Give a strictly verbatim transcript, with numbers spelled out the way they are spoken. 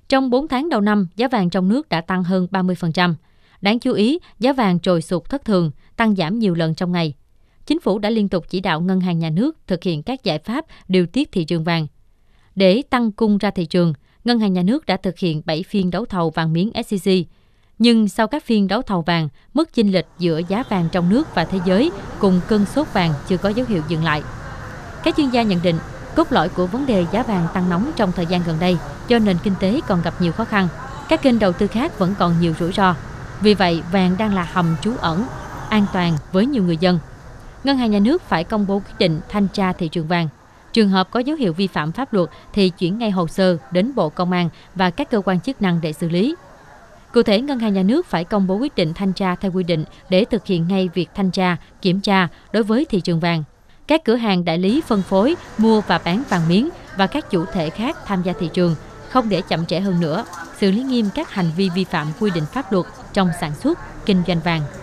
Trong bốn tháng đầu năm, giá vàng trong nước đã tăng hơn ba mươi phần trăm. Đáng chú ý, giá vàng trồi sụt thất thường, tăng giảm nhiều lần trong ngày. Chính phủ đã liên tục chỉ đạo Ngân hàng Nhà nước thực hiện các giải pháp điều tiết thị trường vàng. Để tăng cung ra thị trường, Ngân hàng Nhà nước đã thực hiện bảy phiên đấu thầu vàng miếng ét xê xê. Nhưng sau các phiên đấu thầu vàng, mức chênh lệch giữa giá vàng trong nước và thế giới cùng cơn sốt vàng chưa có dấu hiệu dừng lại. Các chuyên gia nhận định, cốt lõi của vấn đề giá vàng tăng nóng trong thời gian gần đây do nền kinh tế còn gặp nhiều khó khăn. Các kênh đầu tư khác vẫn còn nhiều rủi ro. Vì vậy, vàng đang là hầm trú ẩn, an toàn với nhiều người dân. Ngân hàng Nhà nước phải công bố quyết định thanh tra thị trường vàng. Trường hợp có dấu hiệu vi phạm pháp luật thì chuyển ngay hồ sơ đến Bộ Công an và các cơ quan chức năng để xử lý. Cụ thể, Ngân hàng Nhà nước phải công bố quyết định thanh tra theo quy định để thực hiện ngay việc thanh tra, kiểm tra đối với thị trường vàng. Các cửa hàng đại lý phân phối, mua và bán vàng miếng và các chủ thể khác tham gia thị trường, không để chậm trễ hơn nữa, xử lý nghiêm các hành vi vi phạm quy định pháp luật trong sản xuất, kinh doanh vàng.